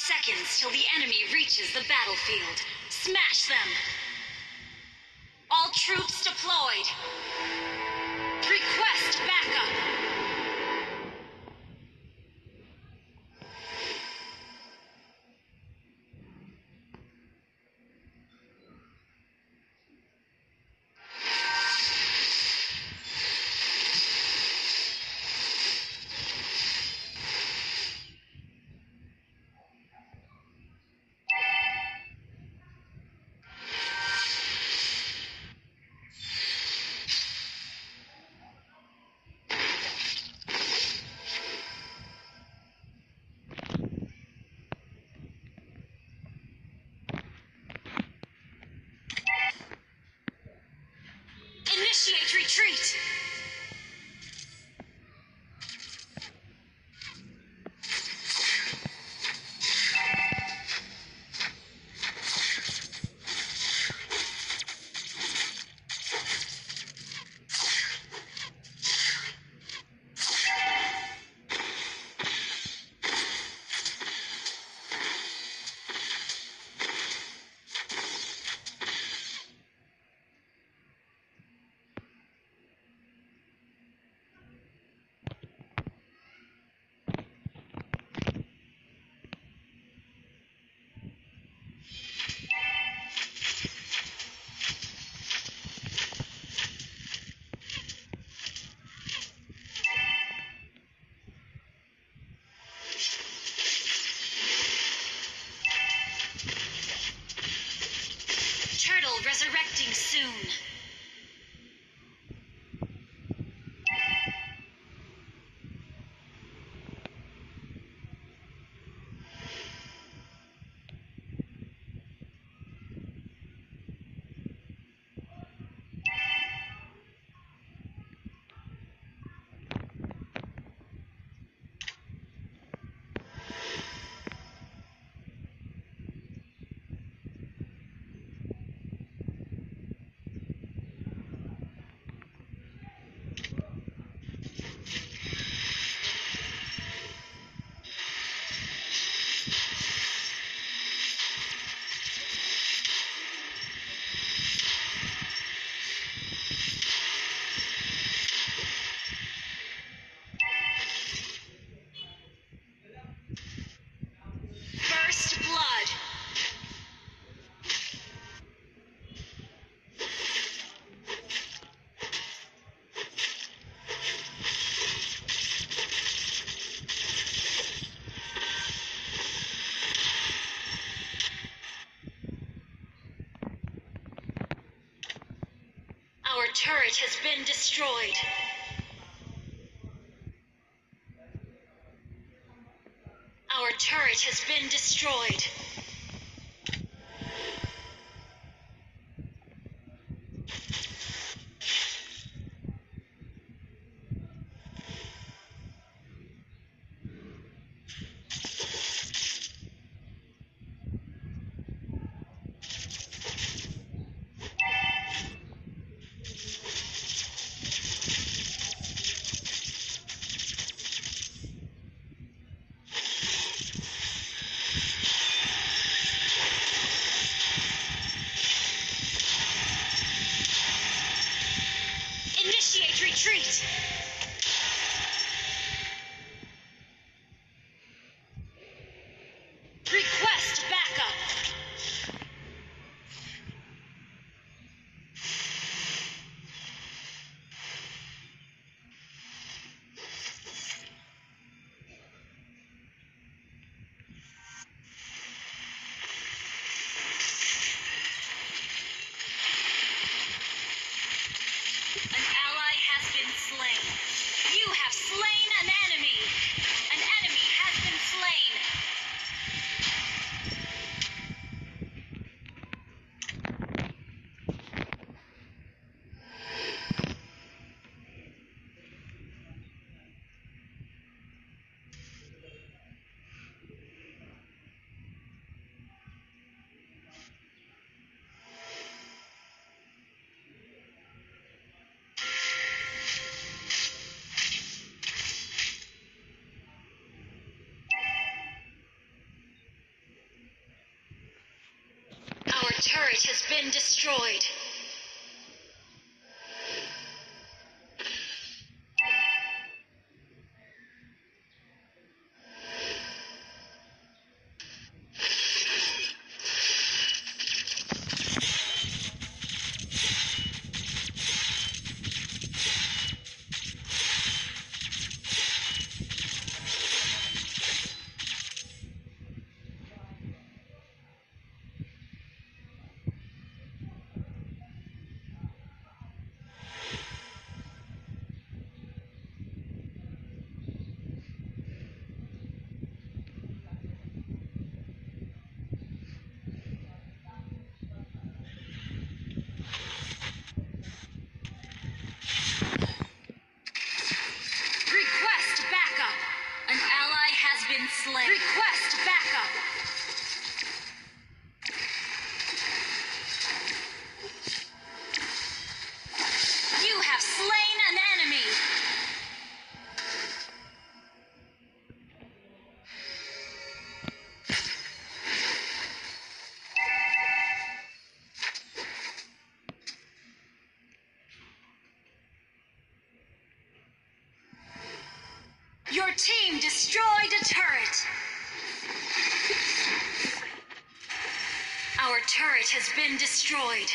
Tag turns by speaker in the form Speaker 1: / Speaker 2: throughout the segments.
Speaker 1: seconds till the enemy reaches the battlefield. Smash them! All troops deployed! Request backup! Initiate retreat! Turtle resurrecting soon. First blood. Our turret has been destroyed. Our turret has been destroyed. Initiate retreat! Request backup! An ally has been slain. You have slain an enemy. An enemy has been slain. Turret has been destroyed. Slain. Request backup. You have slain an enemy. Your team destroyed a turret. Our turret has been destroyed.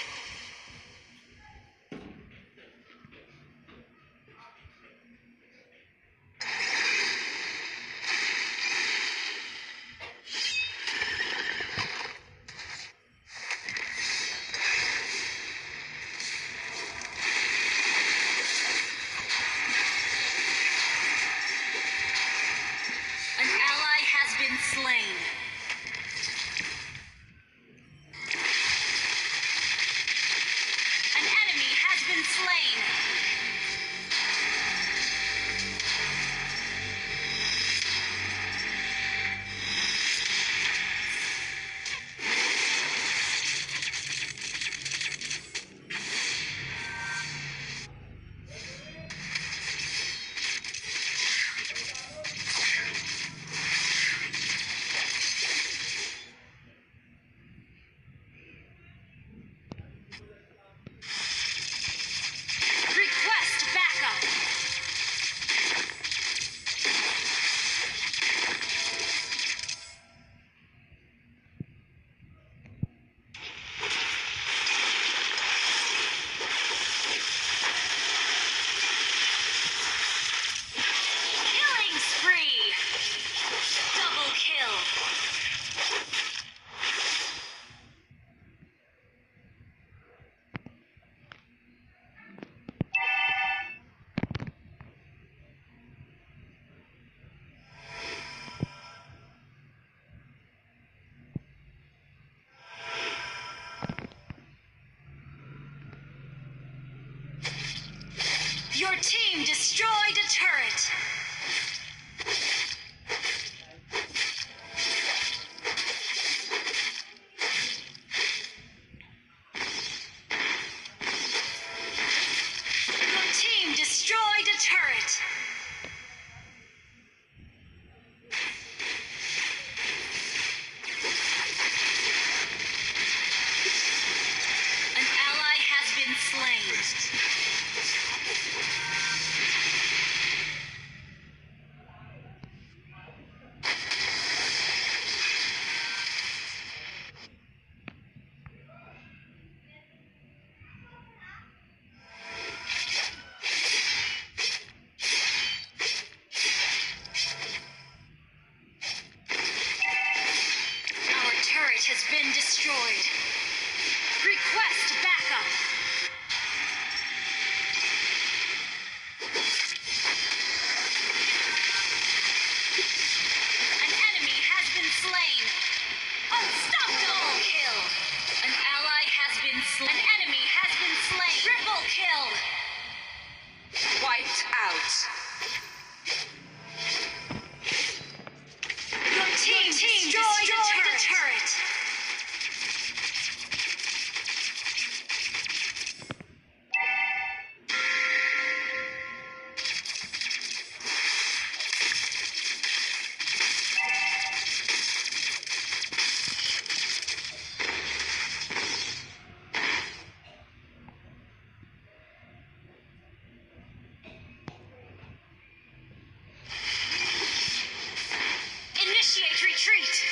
Speaker 1: An ally has been slain. An enemy has been slain. Request backup. Killing spree. Double kill. Your team destroyed a turret. Your team destroyed a turret. An ally has been slain. Has been destroyed. Request backup. An enemy has been slain. Unstoppable kill. An ally has been slain. An enemy has been slain. Triple kill.
Speaker 2: Wiped out.
Speaker 1: Your team destroyed a turret. Initiate retreat!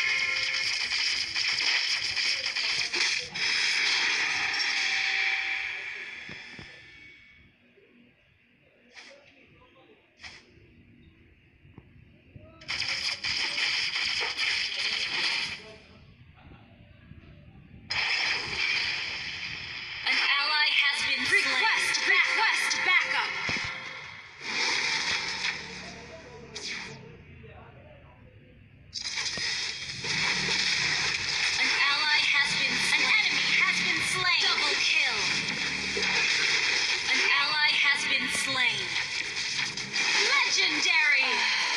Speaker 1: An ally has been slain. Request backup! An ally has been slain. An enemy has been slain. Double kill. An ally has been slain. Legendary!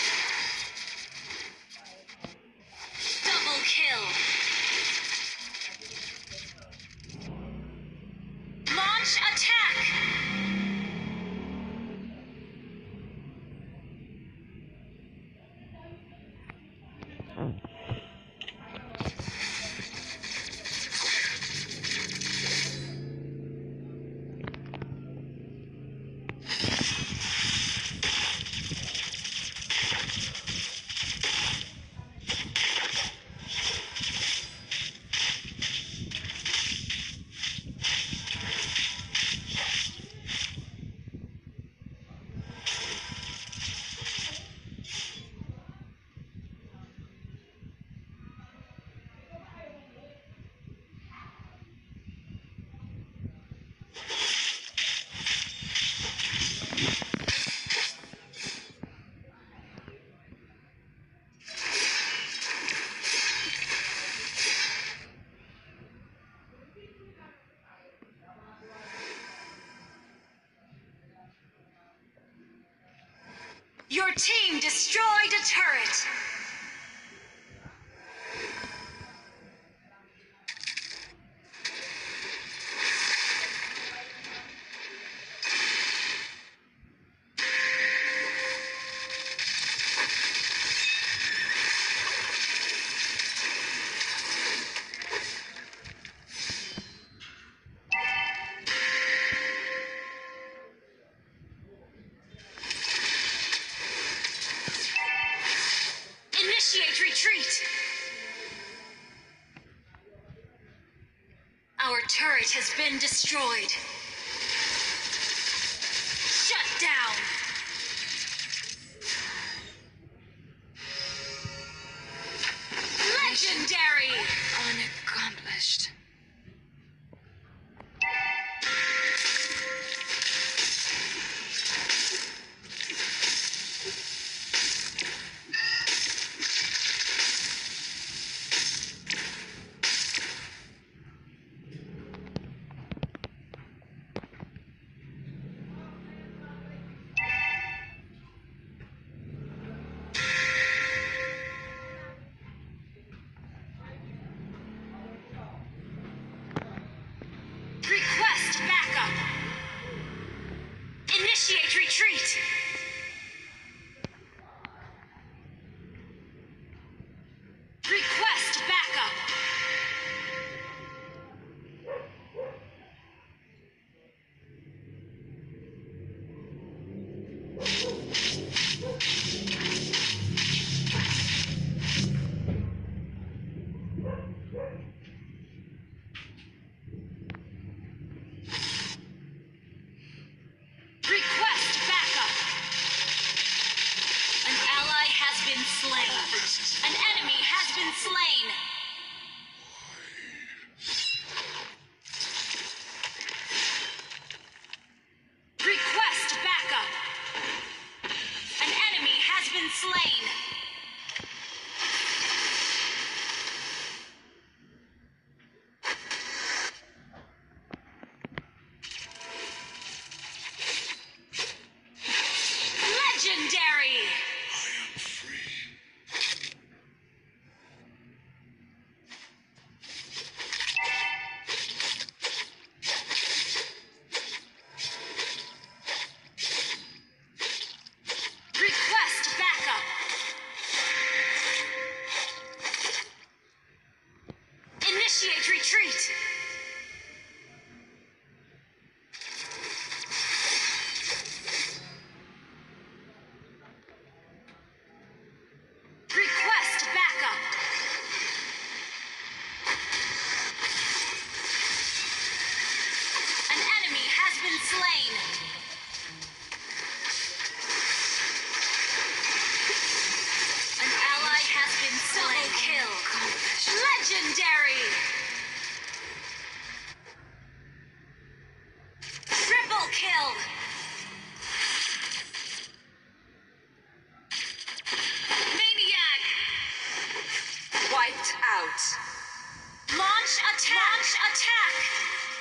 Speaker 1: Double kill. Launch attack! Your team destroyed a turret! Initiate retreat! Our turret has been destroyed. Shut down! Legendary!
Speaker 2: Unaccomplished.
Speaker 1: Request backup! Initiate retreat! Request backup! Request backup! An ally has been slain. An enemy has been slain. Request backup! An enemy has been slain. Legendary! Request backup! Initiate retreat! Request backup!
Speaker 2: Wiped out.
Speaker 1: Launch attack! Launch attack!